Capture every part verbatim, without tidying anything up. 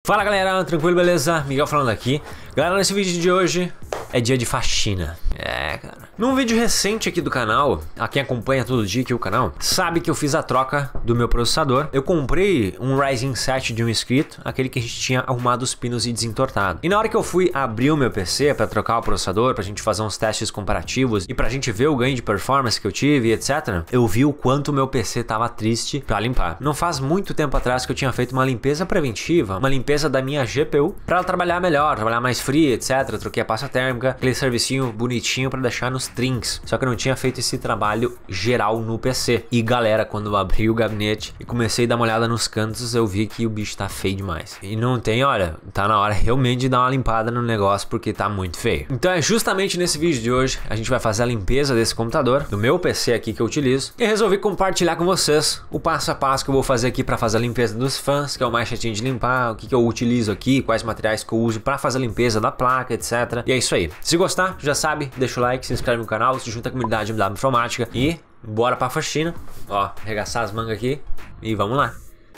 Fala galera, tranquilo, beleza? Miguel falando aqui. Galera, nesse vídeo de hoje é dia de faxina. É, cara. Num vídeo recente aqui do canal, a quem acompanha todo dia aqui o canal, sabe que eu fiz a troca do meu processador. Eu comprei um Ryzen sete de um inscrito, aquele que a gente tinha arrumado os pinos e desentortado. E na hora que eu fui abrir o meu P C para trocar o processador, pra gente fazer uns testes comparativos e pra gente ver o ganho de performance que eu tive, etcétera, eu vi o quanto o meu P C tava triste pra limpar. Não faz muito tempo atrás que eu tinha feito uma limpeza preventiva, uma limpeza da minha G P U pra ela trabalhar melhor, trabalhar mais fria, etcétera. Troquei a pasta térmica, aquele servicinho bonitinho pra deixar nos trinks. Só que eu não tinha feito esse trabalho geral no P C. E galera, quando eu abri o gabinete e comecei a dar uma olhada nos cantos, eu vi que o bicho tá feio demais. E não tem, olha, tá na hora realmente de dar uma limpada no negócio porque tá muito feio. Então é justamente nesse vídeo de hoje a gente vai fazer a limpeza desse computador, do meu P C aqui que eu utilizo. E resolvi compartilhar com vocês o passo a passo que eu vou fazer aqui pra fazer a limpeza dos fãs, que é o mais chatinho de limpar, o que, que eu utilizo aqui, quais materiais que eu uso pra fazer a limpeza da placa, etcétera. E é isso aí. Se gostar, já sabe, deixa o like, se inscreve no canal, se junta à comunidade M W Informática e bora pra faxina. Ó, arregaçar as mangas aqui e vamos lá.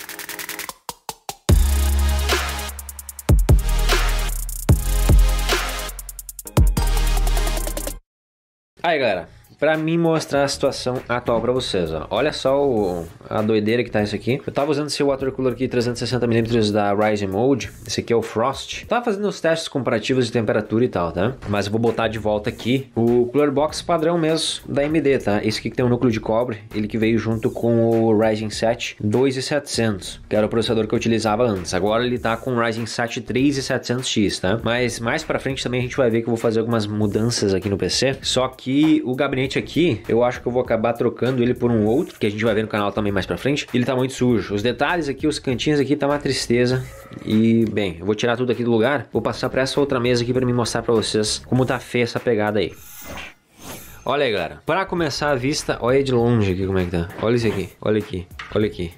Aí galera, pra mim mostrar a situação atual pra vocês, ó. Olha só o, a doideira que tá isso aqui. Eu tava usando esse water cooler aqui trezentos e sessenta milímetros da Ryzen Mode. Esse aqui é o Frost. Tava fazendo os testes comparativos de temperatura e tal, tá? Mas eu vou botar de volta aqui o cooler box padrão mesmo da A M D, tá? Esse aqui que tem um núcleo de cobre, ele que veio junto com o Ryzen sete dois mil e setecentos, que era o processador que eu utilizava antes. Agora ele tá com o Ryzen sete três mil e setecentos X, tá? Mas mais pra frente também a gente vai ver que eu vou fazer algumas mudanças aqui no P C. Só que o gabinete aqui, eu acho que eu vou acabar trocando ele por um outro, que a gente vai ver no canal também mais pra frente. Ele tá muito sujo. Os detalhes aqui, os cantinhos aqui, tá uma tristeza. E, bem, eu vou tirar tudo aqui do lugar. Vou passar pra essa outra mesa aqui pra me mostrar pra vocês como tá feia essa pegada aí. Olha aí, galera. Pra começar a vista, olha de longe aqui como é que tá. Olha isso aqui, olha aqui, olha aqui.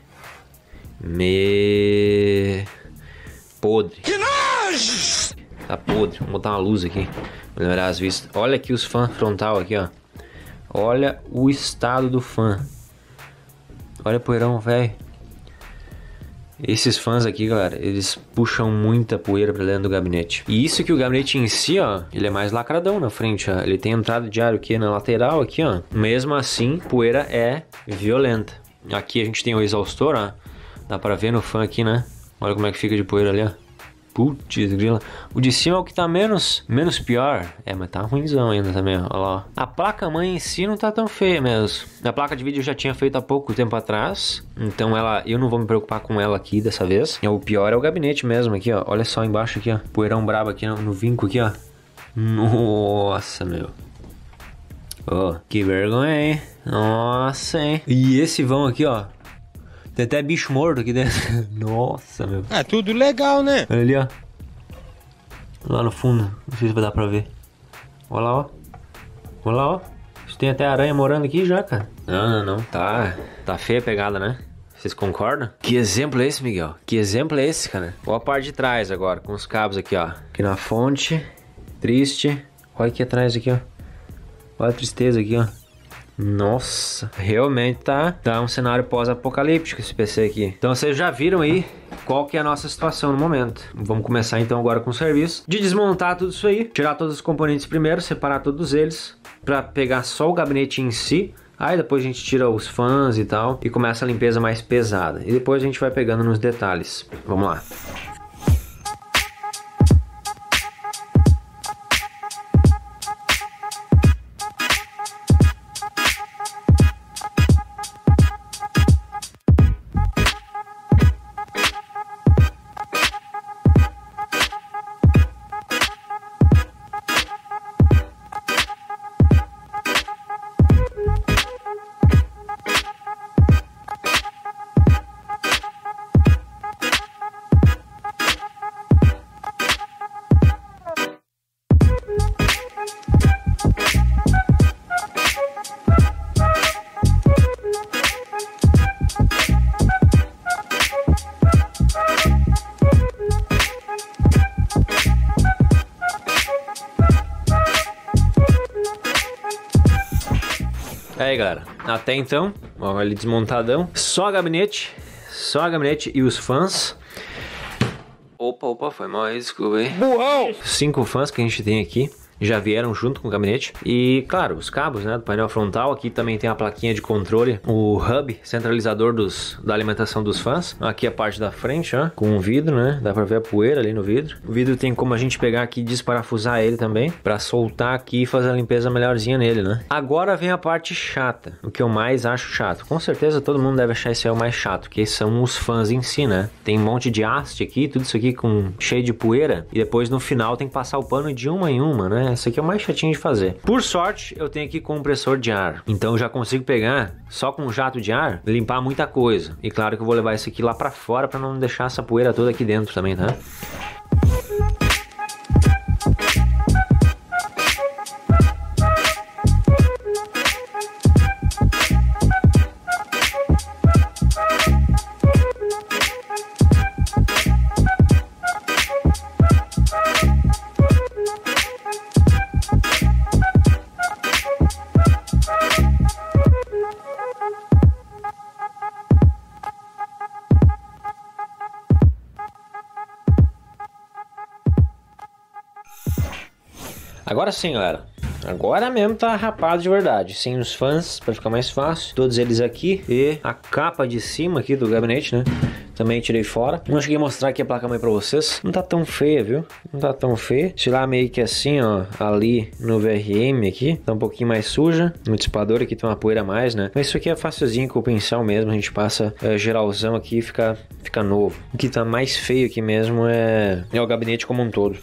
Me... Podre. Que nojo! Tá podre. Vou botar uma luz aqui, melhorar as vistas. Olha aqui os fãs frontal aqui, ó. Olha o estado do fã. Olha o poeirão, velho. Esses fãs aqui, galera, eles puxam muita poeira pra dentro do gabinete. E isso que o gabinete em si, ó, ele é mais lacradão na frente, ó. Ele tem entrada de ar aqui na lateral, aqui, ó. Mesmo assim, poeira é violenta. Aqui a gente tem o exaustor, ó. Dá pra ver no fã aqui, né? Olha como é que fica de poeira ali, ó. Putz, grila. O de cima é o que tá menos, menos pior. É, mas tá ruimzão ainda também, ó. Olha lá, ó. A placa-mãe em si não tá tão feia mesmo. A placa de vídeo eu já tinha feito há pouco tempo atrás. Então ela, eu não vou me preocupar com ela aqui dessa vez. O pior é o gabinete mesmo aqui, ó. Olha só embaixo aqui, ó. Poeirão brabo aqui no, no vinco aqui, ó. Nossa, meu. Oh, que vergonha, hein? Nossa, hein? E esse vão aqui, ó. Tem até bicho morto aqui dentro. Nossa, meu. É tudo legal, né? Olha ali, ó. Lá no fundo. Não sei se vai dar pra ver. Olha lá, ó. Olha lá, ó. Tem até aranha morando aqui já, cara. Não, não, não. Tá, tá feia a pegada, né? Vocês concordam? Que exemplo é esse, Miguel? Que exemplo é esse, cara? Olha a parte de trás agora, com os cabos aqui, ó. Aqui na fonte. Triste. Olha aqui atrás aqui, ó. Olha a tristeza aqui, ó. Nossa, realmente tá, tá um cenário pós-apocalíptico esse P C aqui. Então vocês já viram aí qual que é a nossa situação no momento. Vamos começar então agora com o serviço de desmontar tudo isso aí, tirar todos os componentes primeiro, separar todos eles para pegar só o gabinete em si. Aí depois a gente tira os fãs e tal e começa a limpeza mais pesada. E depois a gente vai pegando nos detalhes. Vamos lá. Aí galera, até então, ó, ele desmontadão, só gabinete, só gabinete e os fãs. Opa, opa, foi mal aí, desculpa aí. Burrão! Cinco fãs que a gente tem aqui já vieram junto com o gabinete. E, claro, os cabos, né, do painel frontal. Aqui também tem a plaquinha de controle, o hub centralizador dos, da alimentação dos fãs. Aqui a parte da frente, ó, com o vidro, né, dá pra ver a poeira ali no vidro. O vidro tem como a gente pegar aqui e desparafusar ele também, pra soltar aqui e fazer a limpeza melhorzinha nele, né. Agora vem a parte chata, o que eu mais acho chato. Com certeza todo mundo deve achar esse aí o mais chato, que são os fãs em si, né. Tem um monte de haste aqui, tudo isso aqui com cheio de poeira. E depois no final tem que passar o pano de uma em uma, né. Esse aqui é o mais chatinho de fazer. Por sorte, eu tenho aqui compressor de ar. Então eu já consigo pegar, só com um jato de ar, limpar muita coisa. E claro que eu vou levar esse aqui lá pra fora pra não deixar essa poeira toda aqui dentro também, tá? Agora sim, galera. Agora mesmo tá rapado de verdade. Sem os fãs, pra ficar mais fácil. Todos eles aqui. E a capa de cima aqui do gabinete, né? Também tirei fora. Não cheguei a mostrar aqui a placa-mãe pra vocês. Não tá tão feia, viu? Não tá tão feia. Tirar meio que assim, ó. Ali no V R M aqui. Tá um pouquinho mais suja. No dissipador aqui tem uma poeira a mais, né? Mas isso aqui é facilzinho com o pincel mesmo. A gente passa é, geralzão aqui e fica, fica novo. O que tá mais feio aqui mesmo é, é o gabinete como um todo.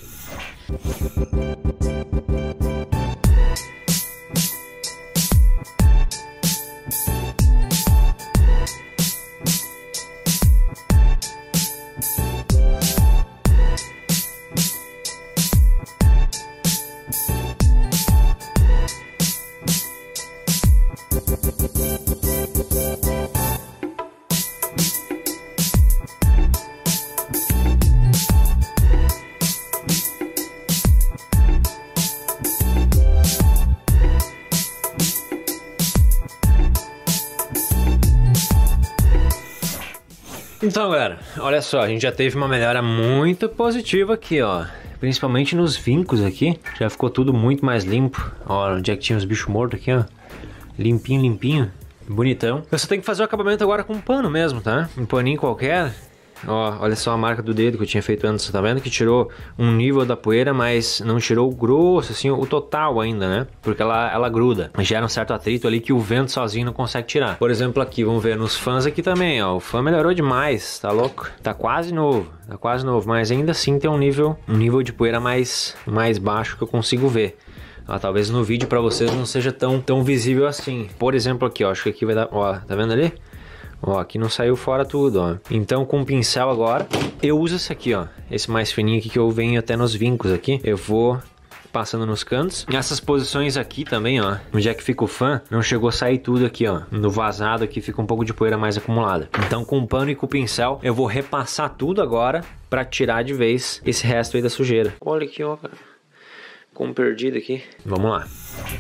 Então, galera, olha só, a gente já teve uma melhora muito positiva aqui, ó. Principalmente nos vincos aqui, já ficou tudo muito mais limpo. Ó, onde é que tinha os bichos mortos aqui, ó. Limpinho, limpinho, bonitão. Eu só tenho que fazer o acabamento agora com um pano mesmo, tá? Um paninho qualquer. Ó, olha só a marca do dedo que eu tinha feito antes, tá vendo? Que tirou um nível da poeira, mas não tirou o grosso, assim, o total ainda, né? Porque ela, ela gruda, gera um certo atrito ali que o vento sozinho não consegue tirar. Por exemplo aqui, vamos ver nos fãs aqui também, ó. O fã melhorou demais, tá louco? Tá quase novo, tá quase novo, mas ainda assim tem um nível, um nível de poeira mais, mais baixo que eu consigo ver. Ah, talvez no vídeo pra vocês não seja tão, tão visível assim. Por exemplo aqui, ó, acho que aqui vai dar, ó, tá vendo ali? Ó, aqui não saiu fora tudo, ó. Então com o pincel agora, eu uso esse aqui, ó. Esse mais fininho aqui que eu venho até nos vincos aqui. Eu vou passando nos cantos. Nessas posições aqui também, ó. Onde é que fica o fã, não chegou a sair tudo aqui, ó. No vazado aqui fica um pouco de poeira mais acumulada. Então com o pano e com o pincel, eu vou repassar tudo agora pra tirar de vez esse resto aí da sujeira. Olha aqui, ó, cara. Como perdido aqui. Vamos lá.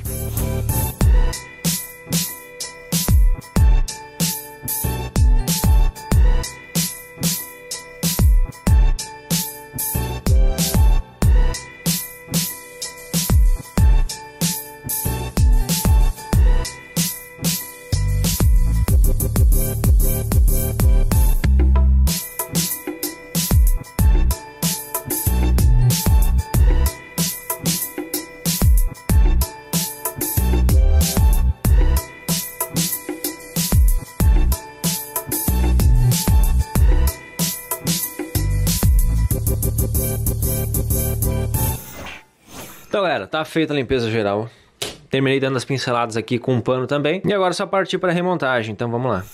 Então, galera, tá feita a limpeza geral. Terminei dando as pinceladas aqui com um pano também. E agora é só partir para a remontagem. Então vamos lá.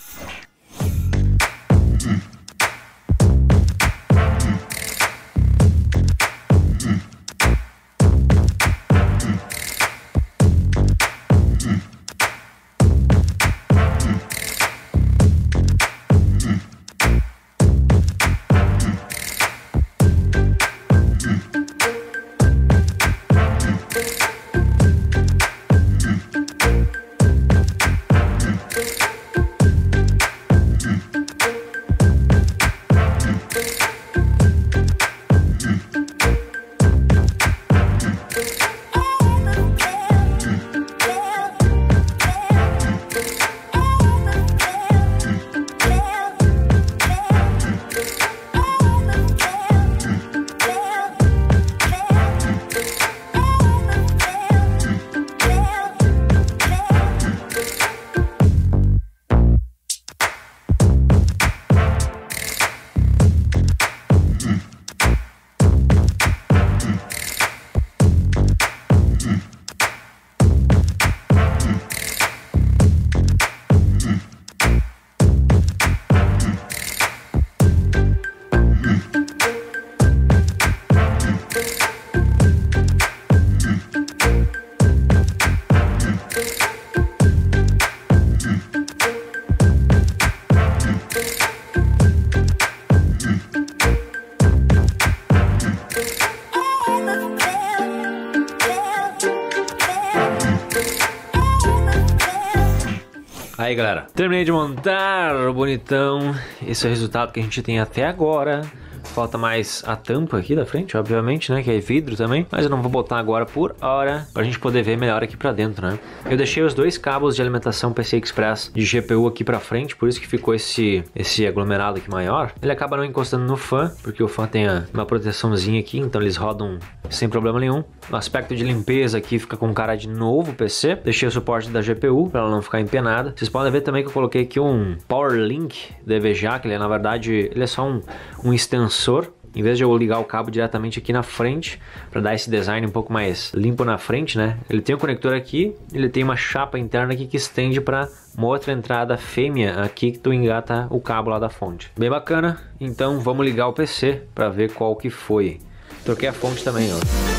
Aí galera, terminei de montar o bonitão. Esse é o resultado que a gente tem até agora. Falta mais a tampa aqui da frente, obviamente, né? Que é vidro também. Mas eu não vou botar agora por hora, pra gente poder ver melhor aqui pra dentro, né? Eu deixei os dois cabos de alimentação P C I Express de G P U aqui pra frente, por isso que ficou esse, esse aglomerado aqui maior. Ele acaba não encostando no fã, porque o fã tem a, uma proteçãozinha aqui, então eles rodam sem problema nenhum. O aspecto de limpeza aqui fica com cara de novo P C. Deixei o suporte da G P U pra ela não ficar empenada. Vocês podem ver também que eu coloquei aqui um Power Link D V J, que ele é, na verdade, ele é só um, um extensor. Em vez de eu ligar o cabo diretamente aqui na frente, para dar esse design um pouco mais limpo na frente, né? Ele tem um conector aqui, ele tem uma chapa interna aqui que estende para uma outra entrada fêmea aqui que tu engata o cabo lá da fonte. Bem bacana. Então vamos ligar o P C para ver qual que foi. Troquei a fonte também, ó.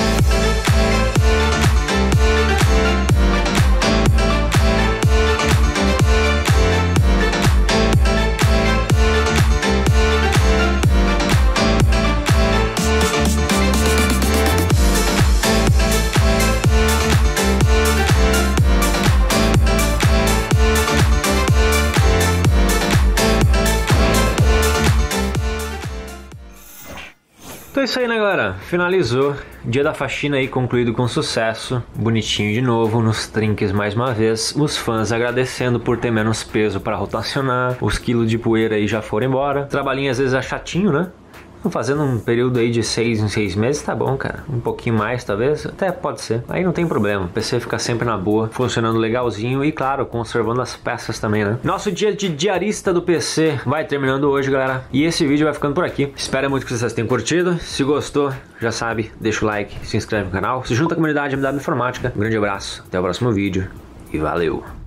Então é isso aí, né, galera? Finalizou. Dia da faxina aí concluído com sucesso. Bonitinho de novo, nos trinques mais uma vez. Os fãs agradecendo por ter menos peso para rotacionar. Os quilos de poeira aí já foram embora. Trabalhinho às vezes é chatinho, né? Fazendo um período aí de seis em seis meses, tá bom, cara. Um pouquinho mais, talvez. Até pode ser. Aí não tem problema. O P C fica sempre na boa, funcionando legalzinho e, claro, conservando as peças também, né? Nosso dia de diarista do P C vai terminando hoje, galera. E esse vídeo vai ficando por aqui. Espero muito que vocês tenham curtido. Se gostou, já sabe, deixa o like, se inscreve no canal, se junta à comunidade M W Informática. Um grande abraço, até o próximo vídeo e valeu!